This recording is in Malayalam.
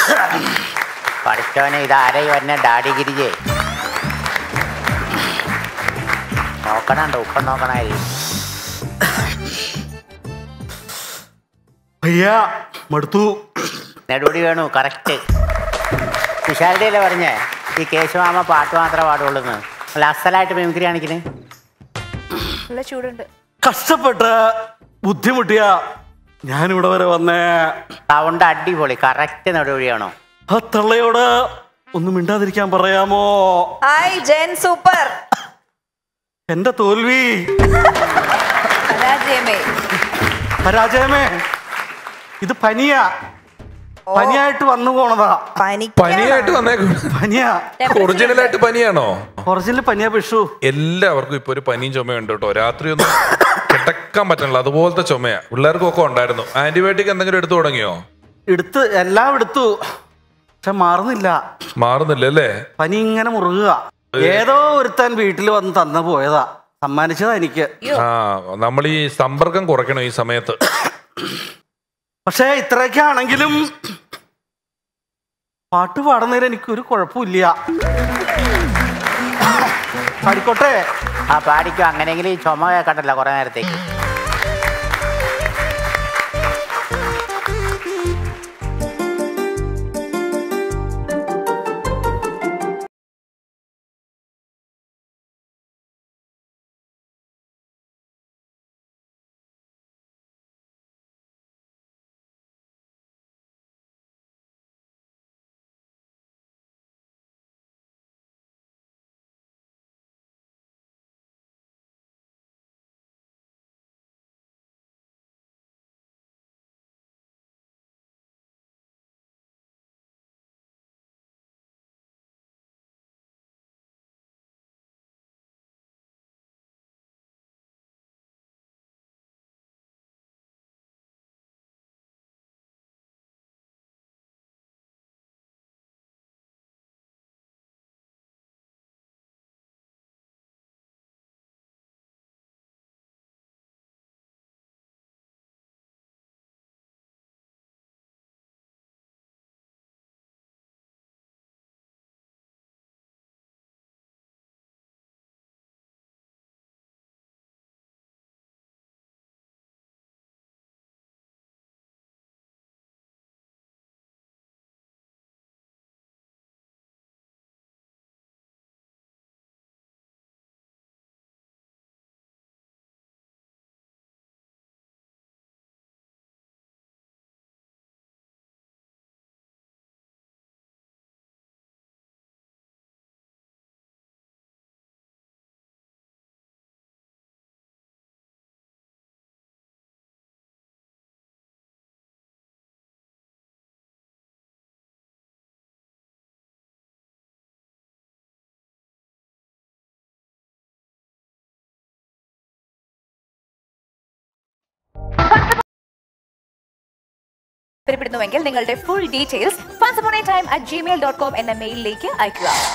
പഠിച്ചവനെ ഇതാരയി വന്നെ ഡാഡി ഗിരിജേ നോക്കണുണ്ട് ഉപ്പം നോക്കണായി അയ്യാ മടുത്തു. നെടുപടി വേണു കറക്റ്റ്. വിശാലിറ്റിയല്ലേ പറഞ്ഞേ ഈ കേശുമാമ പാട്ട് മാത്രമേ പാടുള്ളൂന്ന്. അല്ല അസലായിട്ട് മിമിക്രി കാണിക്കണേ. നല്ല ചൂടുണ്ട്. കഷ്ടപ്പെട്ട് ബുദ്ധിമുട്ടിയ ഞാനിവിടെ വരെ വന്നേ. സൗണ്ട് അടിപൊളി കറക്റ്റ് നെടുപടിയാണോ? ആ തള്ളയോട് ഒന്നും മിണ്ടാതിരിക്കാൻ പറയാമോ? ഹായ് ജെൻ സൂപ്പർ. എന്റെ തോൽവി പരാജയമേ ഇത് പനിയാ. പനിയായിട്ട് വന്നു പോണതാ. പനിയായിട്ട് വന്നേക്കും. പനിയാ. ഒറിജിനലായിട്ട് പനിയാണോ? ഒറിജിനൽ പനിയാ പിഷു. എല്ലാവർക്കും ഇപ്പൊ ഒരു പനിയും ചുമയുണ്ട് കേട്ടോ. രാത്രി ഒന്നും കിടക്കാൻ പറ്റണല്ലോ, അതുപോലത്തെ ചുമയാ. പിള്ളേർക്കൊക്കെ ഉണ്ടായിരുന്നു. ആന്റിബയോട്ടിക് എന്തെങ്കിലും എടുത്തു തുടങ്ങിയോ? എല്ലാം എടുത്തു, പക്ഷെ മാറുന്നില്ല. മാറുന്നില്ല അല്ലേ? പനി ഇങ്ങനെ മുറുകുക. ഏതോ ഒരുത്താൻ വീട്ടിൽ വന്ന് തന്നു പോയതാ, സമ്മാനിച്ചതാ എനിക്ക്. ആ നമ്മൾ ഈ സമ്പർക്കം കുറയ്ക്കണം ഈ സമയത്ത്. പക്ഷെ ഇത്രയൊക്കെ ആണെങ്കിലും പാട്ട് പാടുന്നതിന് എനിക്കൊരു കുഴപ്പമില്ല. പാടിക്കോട്ടെ? ആ പാടിക്കോ. അങ്ങനെയെങ്കിലും ഈ ചുമ കേൾക്കണ്ടല്ലോ കുറെ നേരത്തേക്ക്. താല്പര്യപ്പെടുന്നുവെങ്കിൽ നിങ്ങളുടെ full details onceupon a time@gmail.com എന്ന മെയിലിലേക്ക് അയക്കുക.